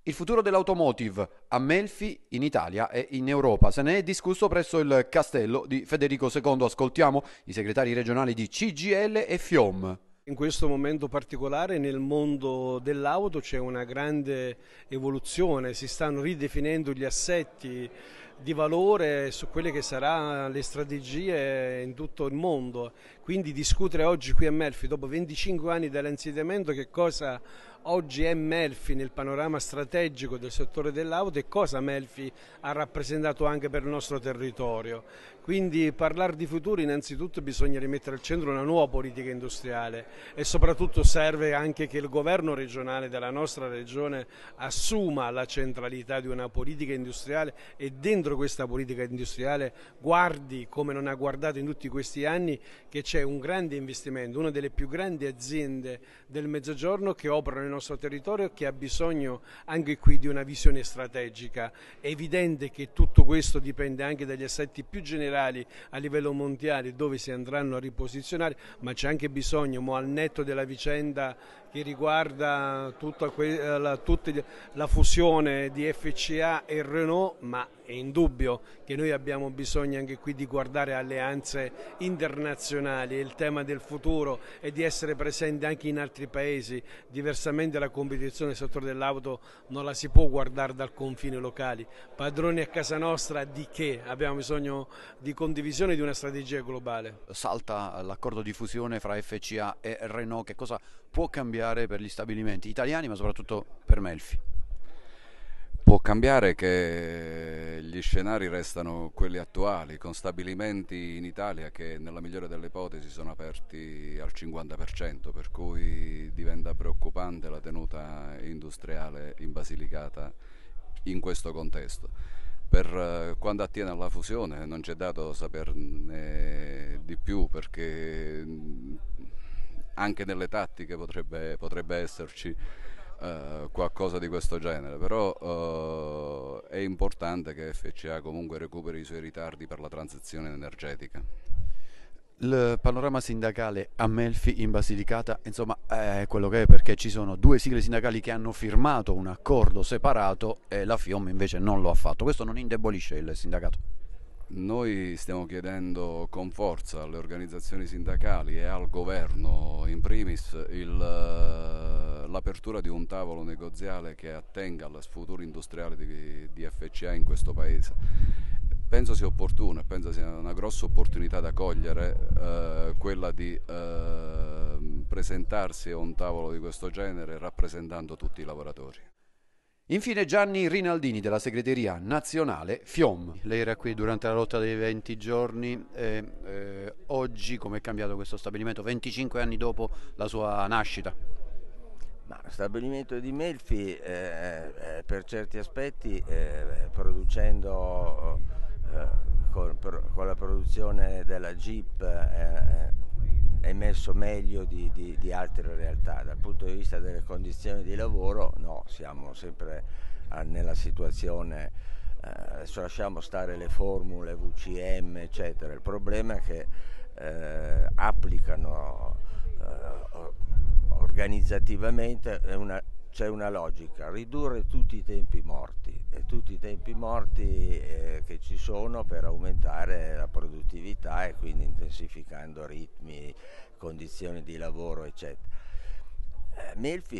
Il futuro dell'automotive a Melfi in Italia e in Europa. Se ne è discusso presso il castello di Federico II. Ascoltiamo i segretari regionali di CGIL e FIOM. In questo momento particolare nel mondo dell'auto c'è una grande evoluzione, si stanno ridefinendo gli assetti di valore su quelle che saranno le strategie in tutto il mondo. Quindi discutere oggi qui a Melfi, dopo 25 anni dall'insediamento, che cosa oggi è Melfi nel panorama strategico del settore dell'auto e cosa Melfi ha rappresentato anche per il nostro territorio. Quindi parlare di futuro innanzitutto bisogna rimettere al centro una nuova politica industriale e soprattutto serve anche che il governo regionale della nostra regione assuma la centralità di una politica industriale e dentro questa politica industriale guardi, come non ha guardato in tutti questi anni, che c'è un grande investimento, una delle più grandi aziende del Mezzogiorno che operano nel nostro territorio e che ha bisogno anche qui di una visione strategica. È evidente che tutto questo dipende anche dagli assetti più generali a livello mondiale dove si andranno a riposizionare, ma c'è anche bisogno, al netto della vicenda che riguarda tutta la fusione di FCA e Renault, ma è indubbio che noi abbiamo bisogno anche qui di guardare alleanze internazionali, il tema del futuro e di essere presenti anche in altri paesi. Diversamente la competizione nel settore dell'auto non la si può guardare dal confine locali. Padroni a casa nostra di che? Abbiamo bisogno di condivisione di una strategia globale. Salta l'accordo di fusione fra FCA e Renault. Che cosa può cambiare per gli stabilimenti italiani, ma soprattutto per Melfi? Può cambiare che gli scenari restano quelli attuali, con stabilimenti in Italia che nella migliore delle ipotesi sono aperti al 50%, per cui diventa preoccupante la tenuta industriale in Basilicata in questo contesto. Per quanto attiene alla fusione non c'è dato saperne di più perché anche nelle tattiche potrebbe esserci qualcosa di questo genere, però è importante che FCA comunque recuperi i suoi ritardi per la transizione energetica. Il panorama sindacale a Melfi in Basilicata, insomma, è quello che è, perché ci sono due sigle sindacali che hanno firmato un accordo separato e la FIOM invece non lo ha fatto. Questo non indebolisce il sindacato? Noi stiamo chiedendo con forza alle organizzazioni sindacali e al governo in primis l'apertura di un tavolo negoziale che attenga al futuro industriale di FCA in questo paese. Penso sia opportuno e penso sia una grossa opportunità da cogliere quella di presentarsi a un tavolo di questo genere rappresentando tutti i lavoratori. Infine Gianni Rinaldini della segreteria nazionale FIOM. Lei era qui durante la lotta dei 20 giorni. Oggi come è cambiato questo stabilimento 25 anni dopo la sua nascita? Ma lo stabilimento di Melfi per certi aspetti producendo con la produzione della Jeep è messo meglio di altre realtà. Dal punto di vista delle condizioni di lavoro no, siamo sempre nella situazione, adesso lasciamo stare le formule VCM eccetera, il problema è che applicano organizzativamente c'è una logica: ridurre tutti i tempi morti che ci sono per aumentare la produttività e quindi intensificando ritmi, condizioni di lavoro eccetera. Melfi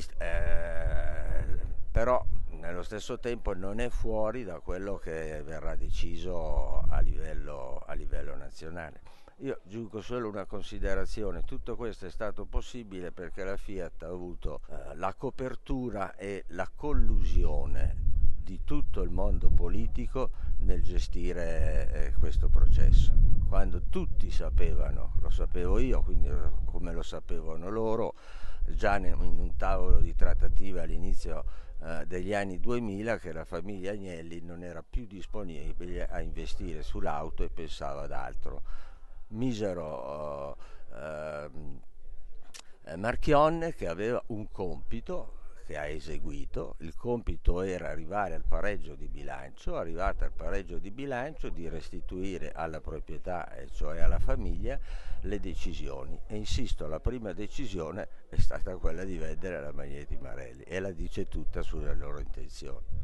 però nello stesso tempo non è fuori da quello che verrà deciso a livello nazionale. Io giungo solo una considerazione: tutto questo è stato possibile perché la Fiat ha avuto la copertura e la collusione di tutto il mondo politico nel gestire questo processo. Quando tutti sapevano, lo sapevo io, quindi come lo sapevano loro, già in un tavolo di trattativa all'inizio degli anni 2000, che la famiglia Agnelli non era più disponibile a investire sull'auto e pensava ad altro. Misero Marchionne, che aveva un compito che ha eseguito. Il compito era arrivare al pareggio di bilancio, arrivata al pareggio di bilancio di restituire alla proprietà, cioè alla famiglia, le decisioni. E insisto, la prima decisione è stata quella di vendere la Magneti Marelli, e la dice tutta sulle loro intenzioni.